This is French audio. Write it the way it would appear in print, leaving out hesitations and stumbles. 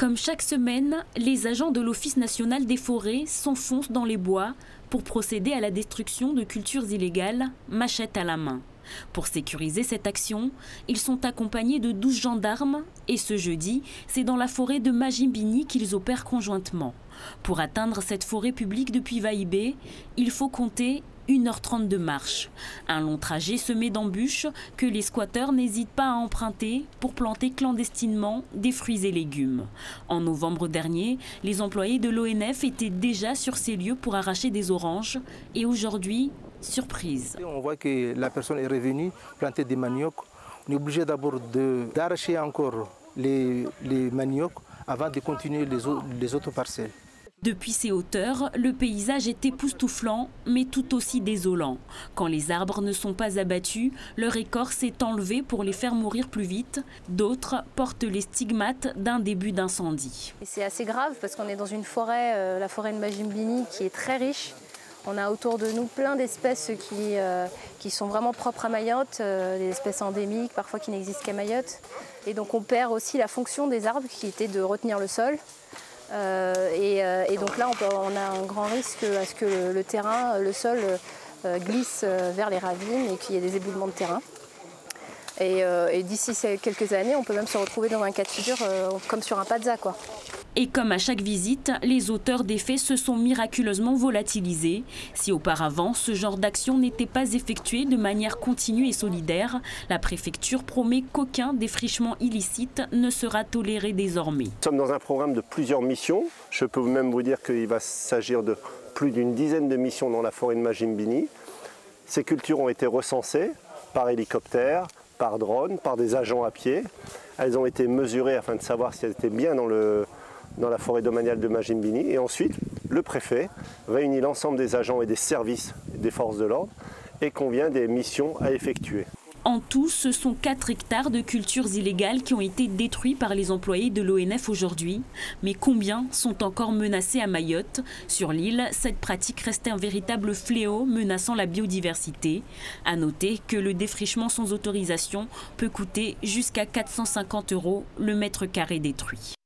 Comme chaque semaine, les agents de l'Office national des forêts s'enfoncent dans les bois pour procéder à la destruction de cultures illégales, machette à la main. Pour sécuriser cette action, ils sont accompagnés de 12 gendarmes et ce jeudi, c'est dans la forêt de Majimbini qu'ils opèrent conjointement. Pour atteindre cette forêt publique depuis Vaïbé, il faut compter 1h30 de marche. Un long trajet semé d'embûches que les squatteurs n'hésitent pas à emprunter pour planter clandestinement des fruits et légumes. En novembre dernier, les employés de l'ONF étaient déjà sur ces lieux pour arracher des oranges et aujourd'hui, surprise. On voit que la personne est revenue planter des maniocs. On est obligé d'abord d'arracher encore les maniocs avant de continuer les autres parcelles. Depuis ces hauteurs, le paysage est époustouflant, mais tout aussi désolant. Quand les arbres ne sont pas abattus, leur écorce est enlevée pour les faire mourir plus vite. D'autres portent les stigmates d'un début d'incendie. C'est assez grave parce qu'on est dans une forêt, la forêt de Majimbini, qui est très riche. On a autour de nous plein d'espèces qui sont vraiment propres à Mayotte, des espèces endémiques, parfois qui n'existent qu'à Mayotte. Et donc on perd aussi la fonction des arbres qui était de retenir le sol. Et donc là, on a un grand risque à ce que le terrain, le sol glisse vers les ravines et qu'il y ait des éboulements de terrain. Et d'ici quelques années, on peut même se retrouver dans un cas de figure comme sur un Padza, quoi. Et comme à chaque visite, les auteurs des faits se sont miraculeusement volatilisés. Si auparavant, ce genre d'action n'était pas effectué de manière continue et solidaire, la préfecture promet qu'aucun défrichement illicite ne sera toléré désormais. Nous sommes dans un programme de plusieurs missions. Je peux même vous dire qu'il va s'agir de plus d'une dizaine de missions dans la forêt de Majimbini. Ces cultures ont été recensées par hélicoptère, par drone, par des agents à pied. Elles ont été mesurées afin de savoir si elles étaient bien dans la forêt domaniale de Majimbini. Et ensuite, le préfet réunit l'ensemble des agents et des services des forces de l'ordre et convient des missions à effectuer. En tout, ce sont 4 hectares de cultures illégales qui ont été détruits par les employés de l'ONF aujourd'hui. Mais combien sont encore menacés à Mayotte? Sur l'île, cette pratique reste un véritable fléau menaçant la biodiversité. À noter que le défrichement sans autorisation peut coûter jusqu'à 450 € le mètre carré détruit.